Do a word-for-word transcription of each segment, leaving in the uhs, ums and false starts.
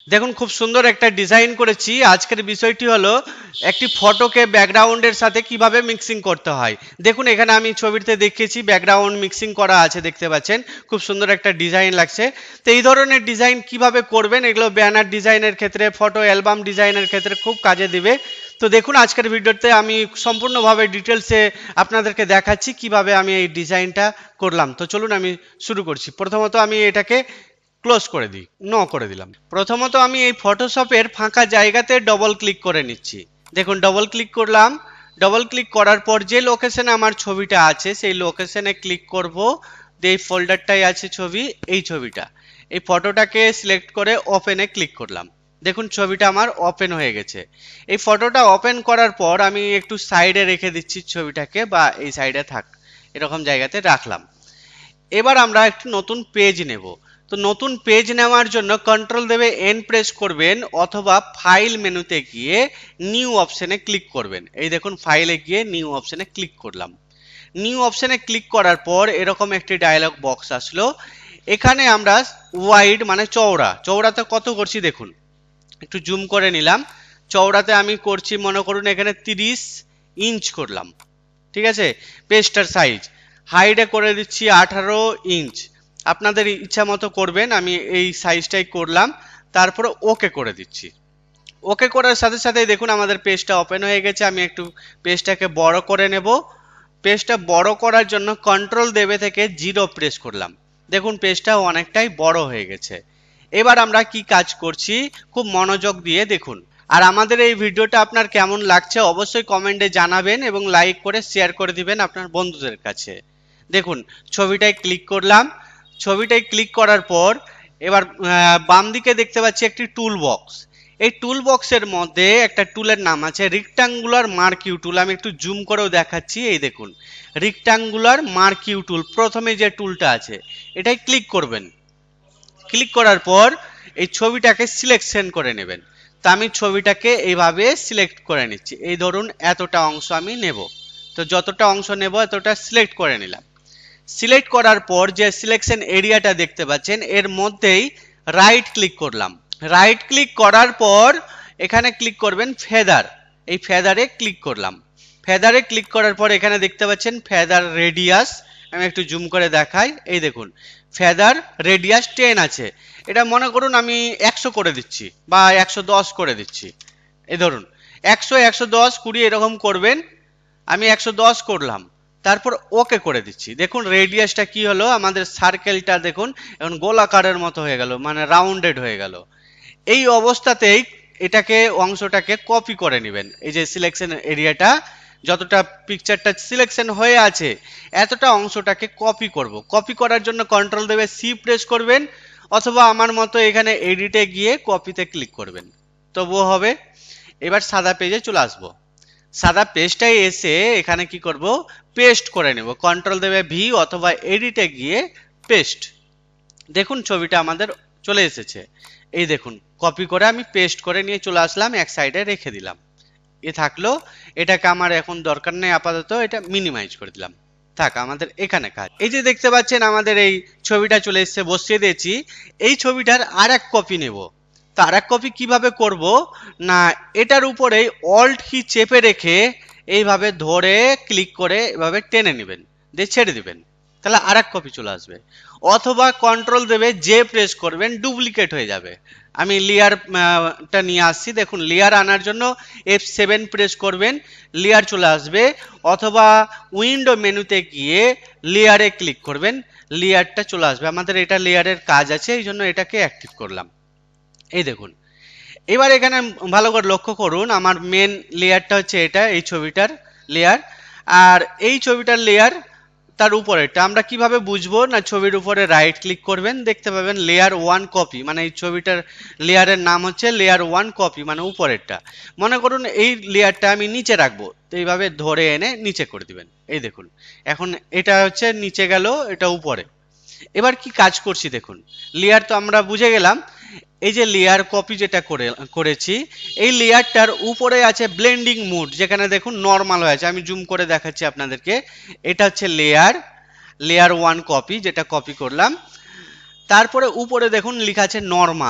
দেখুন খুব সুন্দর একটা ডিজাইন করেছি। আজকের বিষয়টি হলো একটি ফটোকে ব্যাকগ্রাউন্ডের সাথে কিভাবে মিক্সিং করতে হয়। দেখুন এখানে আমি ছবিতে দেখিয়েছি ব্যাকগ্রাউন্ড মিক্সিং করা আছে, দেখতে পাচ্ছেন খুব সুন্দর একটা ডিজাইন লাগছে। তো এই ধরনের ডিজাইন কিভাবে করবেন, এগুলো ব্যানার ডিজাইনের ক্ষেত্রে, ফটো অ্যালবাম ডিজাইনের ক্ষেত্রে খুব কাজে দিবে। তো দেখুন আজকের ভিডিওতে আমি সম্পূর্ণভাবে ডিটেলসে আপনাদেরকে দেখাচ্ছি কিভাবে আমি এই ডিজাইনটা করলাম। তো চলুন আমি শুরু করছি। প্রথমত আমি এটাকে ক্লোজ করে দিই, নো করে দিলাম। প্রথমত আমি এই ফটোশপের ফাঁকা জায়গাতে ডবল ক্লিক করে নিচ্ছি। দেখুন ডবল ক্লিক করলাম। ডবল ক্লিক করার পর যে লোকেশনে আমার ছবিটা আছে সেই লোকেশনে ক্লিক করব। এই ফোল্ডারটাই আছে ছবি, এই ছবিটা, এই ফটোটাকে সিলেক্ট করে ওপেনে ক্লিক করলাম। দেখুন ছবিটা আমার ওপেন হয়ে গেছে। এই ফটোটা ওপেন করার পর আমি একটু সাইডে রেখে দিচ্ছি ছবিটাকে, বা এই সাইডে থাক, এরকম জায়গাতে রাখলাম। এবার আমরা একটি নতুন পেজ নেব। তো নতুন পেজ নেওয়ার জন্য কন্ট্রোল দেবে এন প্রেস করবেন, অথবা ফাইল মেনুতে গিয়ে নিউ অপশনে ক্লিক করবেন। এই দেখুন ফাইলে গিয়ে নিউ অপশনে ক্লিক করলাম। নিউ অপশনে ক্লিক করার পর এরকম একটি ডায়লগ বক্স আসলো। এখানে আমরা ওয়াইড মানে চওড়া, চওড়াতে কত করছি দেখুন, একটু জুম করে নিলাম। চওড়াতে আমি করছি মনে করুন এখানে তিরিশ ইঞ্চ করলাম, ঠিক আছে। পেজটার সাইজ হাইডে করে দিচ্ছি আঠারো ইঞ্চ, আপনাদের ইচ্ছা মতো করবেন, আমি এই সাইজটাই করলাম। তারপরে ওকে করে দিচ্ছি। ওকে করার সাথে সাথে দেখুন আমাদের পেজটা ওপেন হয়ে গেছে। আমি একটু পেজটাকে বড় করে নেব। পেজটা বড় করার জন্য কন্ট্রোল দেবে থেকে জিরো প্রেস করলাম। দেখুন পেজটা অনেকটাই বড় হয়ে গেছে। এবার আমরা কি কাজ করছি খুব মনোযোগ দিয়ে দেখুন। আর আমাদের এই ভিডিওটা আপনার কেমন লাগছে অবশ্যই কমেন্টে জানাবেন, এবং লাইক করে শেয়ার করে দিবেন আপনার বন্ধুদের কাছে। দেখুন ছবিটায় ক্লিক করলাম। ছবিটায় ক্লিক করার পর এবার বাম দিকে দেখতে পাচ্ছি একটি টুল বক্স। এই টুল বক্সের মধ্যে একটা টুলের নাম আছে রেক্টাঙ্গুলার মার্কিউ টুল। আমি একটু জুম করেও দেখাচ্ছি। এই দেখুন রেক্টাঙ্গুলার মার্কিউ টুল, প্রথমে যে টুলটা আছে এটাই ক্লিক করবেন। ক্লিক করার পর এই ছবিটাকে সিলেকশন করে নেবেন। তা আমি ছবিটাকে এইভাবে সিলেক্ট করে নিচ্ছি। এই ধরুন এতটা অংশ আমি নেব। তো যতটা অংশ নেব এতটা সিলেক্ট করে নিলাম। সিলেক্ট করার পর যে সিলেকশন এরিয়াটা দেখতে পাচ্ছেন এর মধ্যেই রাইট ক্লিক করলাম। রাইট ক্লিক করার পর এখানে ক্লিক করবেন ফেদার। এই ফেদারে ক্লিক করলাম। ফেদারে ক্লিক করার পর এখানে দেখতে পাচ্ছেন ফেদার রেডিয়াস। আমি একটু জুম করে দেখাই। এই দেখুন ফেদার রেডিয়াস টেন আছে। এটা মনে করুন আমি একশো করে দিচ্ছি, বা একশো দশ করে দিচ্ছি। এই ধরুন একশো, একশো দশ, কুড়ি এরকম করবেন। আমি একশো দশ করলাম। তারপর ওকে করে দিচ্ছি। দেখুন রেডিয়াসটা কি হলো, আমাদের সার্কেলটা দেখুন এখন গোলাকারের মতো হয়ে গেল, মানে রাউন্ডেড হয়ে গেল। এই অবস্থাতেই এটাকে অংশটাকে কপি করে নেবেন। এই যে সিলেকশন এরিয়াটা, যতটা পিকচারটা সিলেকশন হয়ে আছে এতটা অংশটাকে কপি করব। কপি করার জন্য কন্ট্রোল দেবে সি প্রেস করবেন, অথবা আমার মতো এখানে এডিটে গিয়ে কপিতে ক্লিক করবেন, তবুও হবে। এবার সাদা পেজে চলে আসবো। সাদা পেজটাই এসে এখানে কি করব, পেস্ট করে নেব। কন্ট্রোল দেবে ভি, অথবা এডিটে গিয়ে পেস্ট। দেখুন ছবিটা আমাদের চলে এসেছে। এই দেখুন কপি করে আমি পেস্ট করে নিয়ে চলে আসলাম, এক সাইডে রেখে দিলাম। এ থাকলো। এটাকে আমার এখন দরকার নেই আপাতত, এটা মিনিমাইজ করে দিলাম। থাক, আমাদের এখানে কাজ। এই যে দেখতে পাচ্ছেন আমাদের এই ছবিটা চলে এসেছে, বসিয়ে দিয়েছি। এই ছবিটার আর এক কপি নেব। তো আর এক কপি কিভাবে করব না, এটার উপরেই অল্ট কি চেপে রেখে এইভাবে ধরে ক্লিক করে এভাবে টেনে নেবেন, দিয়ে ছেড়ে দিবেন, তাহলে আর এক কপি চলে আসবে। অথবা কন্ট্রোল দেবে যে প্রেস করবেন, ডুপ্লিকেট হয়ে যাবে। আমি লেয়ারটা নিয়ে আসছি। দেখুন লেয়ার আনার জন্য এফ সেভেন প্রেস করবেন, লেয়ার চলে আসবে। অথবা উইন্ডো মেনুতে গিয়ে লেয়ারে ক্লিক করবেন, লেয়ারটা চলে আসবে। আমাদের এটা লেয়ারের কাজ আছে, এই জন্য এটাকে অ্যাক্টিভ করলাম। এই দেখুন এবার এখানে ভালো করে লক্ষ্য করুন, আমার মেন লেয়ারটা হচ্ছে এটা, এই ছবিটার লেয়ার। আর এই ছবিটার লেয়ার তার উপরেরটা আমরা কিভাবে বুঝবো না, ছবির উপরে রাইট ক্লিক করবেন, দেখতে পাবেন লেয়ার ওয়ান কপি, মানে এই ছবিটার লেয়ারের নাম হচ্ছে লেয়ার ওয়ান কপি, মানে উপরেরটা। মনে করুন এই লেয়ারটা আমি নিচে রাখবো, তো এইভাবে ধরে এনে নিচে করে দিবেন। এই দেখুন এখন এটা হচ্ছে নিচে গেল, এটা উপরে। এবার কি কাজ করছি দেখুন, লেয়ার তো আমরা বুঝে গেলাম। এই যে লেয়ার কপি যেটা করে করেছি, এই লেয়ারটার উপরে আছে ব্লেন্ডিং মুড, যেখানে দেখুন নরমাল হয়েছে। আমি জুম করে দেখাচ্ছি আপনাদেরকে। এটা হচ্ছে লেয়ার, লেয়ার ওয়ান কপি, যেটা কপি করলাম। তারপরে উপরে দেখুন লেখা আছে নরমাল,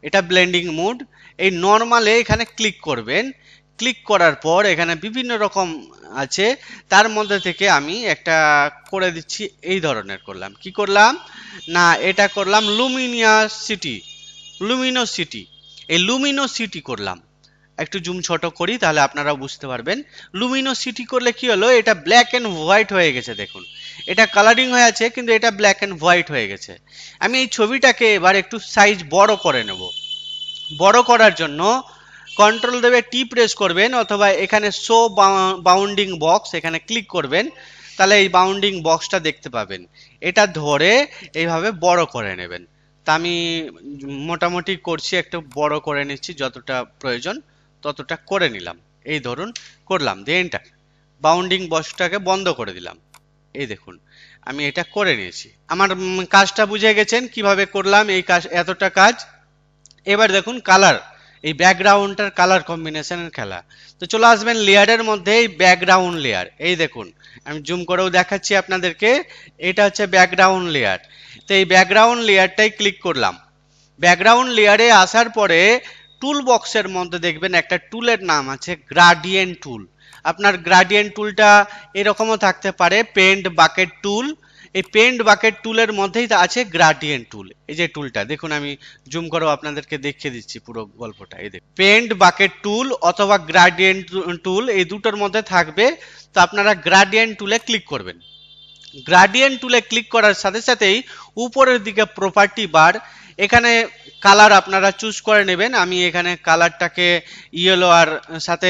এটা ব্লেন্ডিং মোড। এই নর্মালে এখানে ক্লিক করবেন, ক্লিক করার পর এখানে বিভিন্ন রকম আছে, তার মধ্যে থেকে আমি একটা করে দিচ্ছি, এই ধরনের করলাম। কি করলাম না, এটা করলাম লুমিনিয়াসিটি, লুমিনোসিটি, এই লুমিনোসিটি করলাম। একটু জুম ছোট করি তাহলে আপনারা বুঝতে পারবেন। লুমিনোসিটি করলে কি হলো, এটা ব্ল্যাক এন্ড হোয়াইট হয়ে গেছে। দেখুন এটা কালারিং হয়ে আছে কিন্তু এটা ব্ল্যাক এন্ড হোয়াইট হয়ে গেছে। আমি এই ছবিটাকে এবার একটু সাইজ বড় করে নেব। বড় করার জন্য কন্ট্রোল দেবে টি প্রেস করবেন, অথবা এখানে শো বাউন্ডিং বক্স এখানে ক্লিক করবেন, তাহলে এই বাউন্ডিং বক্সটা দেখতে পাবেন। এটা ধরে এইভাবে বড় করে নেবেন। তা আমি মোটামুটি করছি, একটু বড় করে নিচ্ছি, যতটা প্রয়োজন ততটা করে নিলাম। এই ধরুন করলাম, দিয়ে এন্টার। বাউন্ডিং বক্সটাকে বন্ধ করে দিলাম। এই দেখুন আমি এটা করে নিয়েছি। আমার কাজটা বুঝে গেছেন কিভাবে করলাম এই কাজ, এতটা কাজ। এবার দেখুন কালার, এই ব্যাকগ্রাউন্ডটার কালার কম্বিনেশনের খেলা। তো চলে আসবেন লেয়ারের মধ্যে, এই ব্যাকগ্রাউন্ড লেয়ার। এই দেখুন আমি জুম করেও দেখাচ্ছি আপনাদেরকে, এটা হচ্ছে ব্যাকগ্রাউন্ড লেয়ার। তো এই ব্যাকগ্রাউন্ড লেয়ারটাই ক্লিক করলাম। ব্যাকগ্রাউন্ড লেয়ারে আসার পরে টুল বক্সের মধ্যে দেখবেন একটা টুলের নাম আছে গ্রাডিয়েন্ট টুল। আপনার গ্রাডিয়েন্ট টুলটা এরকমও থাকতে পারে, পেন্ট বাকেট টুল। এই পেন্ট বাকেট টুলের মধ্যেই আছে গ্রাডিয়েন্ট টুল। এই যে টুলটা দেখুন, আমি জুম করেও আপনাদেরকে দেখিয়ে দিচ্ছি পুরো গল্পটা। এই দেখুন পেন্ট বাকেট টুল অথবা গ্রাডিয়েন্ট টুল, এই দুটোর মধ্যে থাকবে। তো আপনারা গ্রাডিয়েন্ট টুলে ক্লিক করবেন। গ্রাডিয়েন্ট টুলে ক্লিক করার সাথে সাথেই উপরের দিকে প্রপার্টি বার, এখানে কালার আপনারা চুজ করে নেবেন। আমি এখানে কালারটাকে ইয়েলো আর সাথে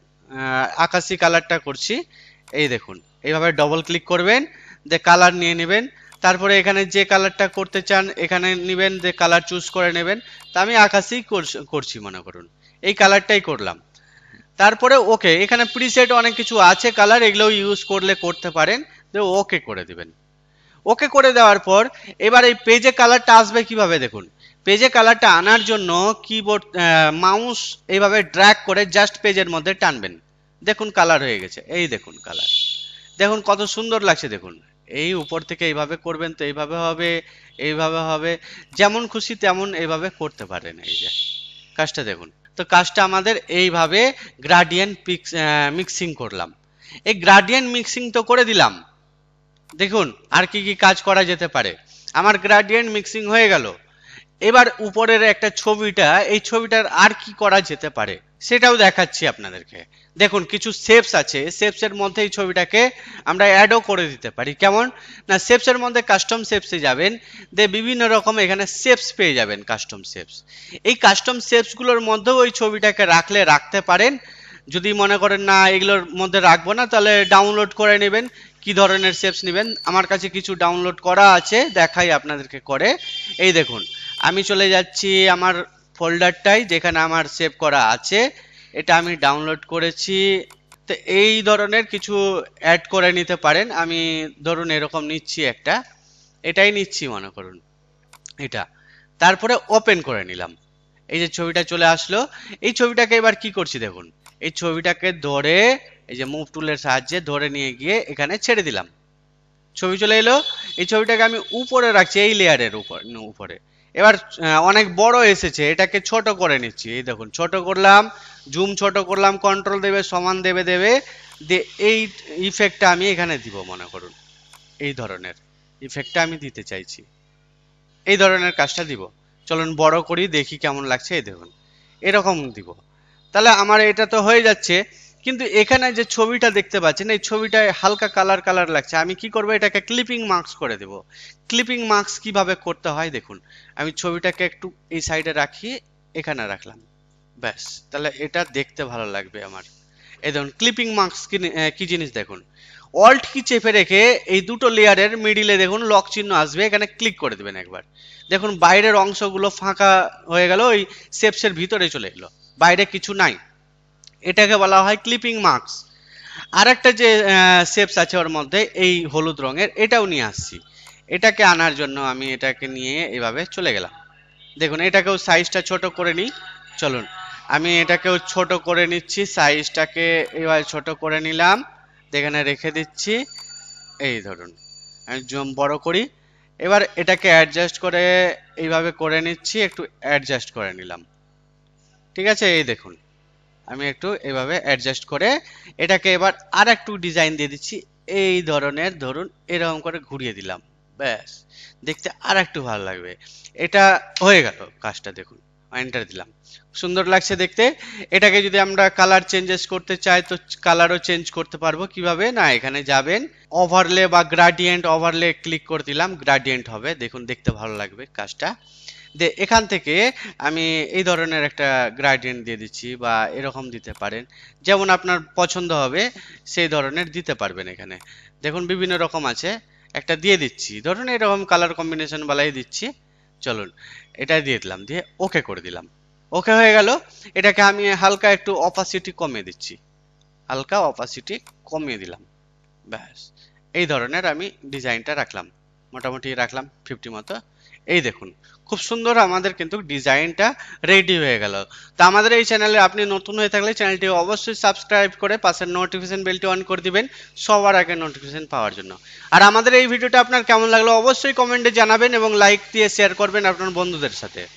আকাশি কালারটা করছি। এই দেখুন এইভাবে ডবল ক্লিক করবেন, যে কালার নিয়ে নেবেন। তারপরে এখানে যে কালারটা করতে চান এখানে নেবেন, যে কালার চুজ করে নেবেন। তা আমি আকাশি করছি মনে করুন, এই কালারটাই করলাম। তারপরে ওকে, এখানে প্রিসেট অনেক কিছু আছে কালার, এগুলো ইউজ করলে করতে পারেন। তো ওকে করে দিবেন। ওকে করে দেওয়ার পর এবার এই পেজে কালারটা আসবে কিভাবে দেখুন। পেজে কালারটা আনার জন্য কিবোর্ড মাউস এইভাবে ড্র্যাগ করে জাস্ট পেজের মধ্যে টানবেন। দেখুন কালার হয়ে গেছে। এই দেখুন কালার, দেখুন কত সুন্দর লাগছে। দেখুন এই উপর থেকে এইভাবে করবেন তো এইভাবে হবে, এইভাবে হবে, যেমন খুশি তেমন এইভাবে করতে পারেন। এই যে কাজটা দেখুন। তো কাজটা আমাদের এইভাবে গ্রাডিয়েন্ট মিক্সিং করলাম। এই গ্রাডিয়েন্ট মিক্সিং তো করে দিলাম। দেখুন আর কি কি কাজ করা যেতে পারে। আমার গ্রাডিয়েন্ট মিক্সিং হয়ে গেল। এবার উপরের একটা ছবিটা, এই ছবিটার আর কি করা যেতে পারে সেটাও দেখাচ্ছি আপনাদেরকে। দেখুন কিছু শেপস আছে, শেপসের মধ্যে এই ছবিটাকে আমরা অ্যাডও করে দিতে পারি। কেমন না, শেপসের মধ্যে কাস্টম শেপসে যাবেন, দে বিভিন্ন রকম এখানে শেপস পেয়ে যাবেন, কাস্টম শেপস। এই কাস্টম শেপসগুলোর মধ্যেও ওই ছবিটাকে রাখলে রাখতে পারেন। যদি মনে করেন না এগুলোর মধ্যে রাখবো না, তাহলে ডাউনলোড করে নেবেন। কি ধরনের শেপস নেবেন, আমার কাছে কিছু ডাউনলোড করা আছে, দেখাই আপনাদেরকে করে। এই দেখুন আমি চলে যাচ্ছি আমার ফোল্ডারটাই যেখানে আমার সেভ করা আছে, এটা আমি ডাউনলোড করেছি। তো এই ধরনের কিছু অ্যাড করে নিতে পারেন। আমি ধরুন এরকম নিচ্ছি একটা, এটাই নিচ্ছি মনে করুন এটা। তারপরে ওপেন করে নিলাম, এই যে ছবিটা চলে আসলো। এই ছবিটাকে এবার কি করছি দেখুন, এই ছবিটাকে ধরে এই যে মুভ টুলের সাহায্যে ধরে নিয়ে গিয়ে এখানে ছেড়ে দিলাম, ছবি চলে এলো। এই ছবিটাকে আমি উপরে রাখছি, এই লেয়ারের উপর উপরে। এবার অনেক বড় এসেছে, এটাকে ছোট করে নিচ্ছি। এই দেখুন ছোট করলাম, জুম ছোট করলাম, কন্ট্রোল দেবে সমান দেবে দেবে দিয়ে এই ইফেক্টটা আমি এখানে দিব মনে করুন। এই ধরনের ইফেক্টটা আমি দিতে চাইছি, এই ধরনের কাজটা দিব। চলুন বড় করি দেখি কেমন লাগছে। এই দেখুন এরকম দিব। তাহলে আমার এটা তো হয়ে যাচ্ছে, কিন্তু এখানে যে ছবিটা দেখতে পাচ্ছেন এই ছবিটায় হালকা কালার কালার লাগছে। আমি কি করব, এটাকে ক্লিপিং মার্কস করে দেব। ক্লিপিং মার্কস কিভাবে করতে হয় দেখুন, আমি ছবিটাকে একটু এই সাইডে রাখি, এখানে রাখলাম, ব্যাস। তাহলে এটা দেখতে ভালো লাগবে আমার। এই দেখুন ক্লিপিং মার্কস কি জিনিস দেখুন, অল্ট কি চেপে রেখে এই দুটো লেয়ারের মিডিলে দেখুন লক চিহ্ন আসবে, এখানে ক্লিক করে দেবেন একবার। দেখুন বাইরের অংশগুলো ফাঁকা হয়ে গেল, ওই শেপসের ভিতরে চলে এলো, বাইরে কিছু নাই। এটাকে বলা হয় ক্লিপিং মার্কস। আর একটা যে শেপস আছে ওর মধ্যে এই হলুদ রঙের, এটাও নিয়ে আসছি। এটাকে আনার জন্য আমি এটাকে নিয়ে এভাবে চলে গেলাম। দেখুন এটাকেও সাইজটা ছোট করে নিই। চলুন আমি এটাকেও ছোট করে নিচ্ছি, সাইজটাকে এবার ছোট করে নিলাম, এখানে রেখে দিচ্ছি। এই ধরুন আমি জুম বড় করি, এবার এটাকে অ্যাডজাস্ট করে এইভাবে করে নিচ্ছি, একটু অ্যাডজাস্ট করে নিলাম। ঠিক আছে, এই দেখুন আমি একটু এইভাবে অ্যাডজাস্ট করে এটাকে এবার আর একটু ডিজাইন দিয়ে দিচ্ছি। এই ধরনের ধরুন এরকম করে ঘুরিয়ে দিলাম, ব্যাস দেখতে আর একটু ভালো লাগবে। এটা হয়ে গেল কাজটা, দেখুন এন্টার দিলাম, সুন্দর লাগছে দেখতে। এটাকে যদি আমরা কালার চেঞ্জেস করতে চাই তো কালারও চেঞ্জ করতে পারবো। কিভাবে না, এখানে যাবেন ওভারলে বা গ্রাডিয়েন্ট, ওভারলে ক্লিক করে দিলাম, গ্রাডিয়েন্ট হবে, দেখুন দেখতে ভালো লাগবে কাজটা। দে এখান থেকে আমি এই ধরনের একটা গ্রেডিয়েন্ট দিয়ে দিচ্ছি, বা এরকম দিতে পারেন, যেমন আপনার পছন্দ হবে সেই ধরনের দিতে পারবেন। এখানে দেখুন বিভিন্ন রকম আছে, একটা দিয়ে দিচ্ছি, ধরুন এরকম কালার কম্বিনেশন বালাই দিচ্ছি। চলুন এটা দিয়ে দিলাম, দিয়ে ওকে করে দিলাম, ওকে হয়ে গেল। এটাকে আমি হালকা একটু অপাসিটি কমিয়ে দিচ্ছি, হালকা অপাসিটি কমিয়ে দিলাম, ব্যাস এই ধরনের আমি ডিজাইনটা রাখলাম, মোটামুটি রাখলাম ফিফটি মতো। এই দেখুন খুব সুন্দর আমাদের কিন্তু ডিজাইনটা রেডি হয়ে গেল। তো আমাদের এই চ্যানেলে আপনি নতুন হয়ে থাকলে চ্যানেলটি অবশ্যই সাবস্ক্রাইব করে পাশের নোটিফিকেশন বেলটি অন করে দিবেন সবার আগে নোটিফিকেশন পাওয়ার জন্য। আর আমাদের এই ভিডিওটা আপনার কেমন লাগলো অবশ্যই কমেন্টে জানাবেন এবং লাইক দিয়ে শেয়ার করবেন আপনার বন্ধুদের সাথে।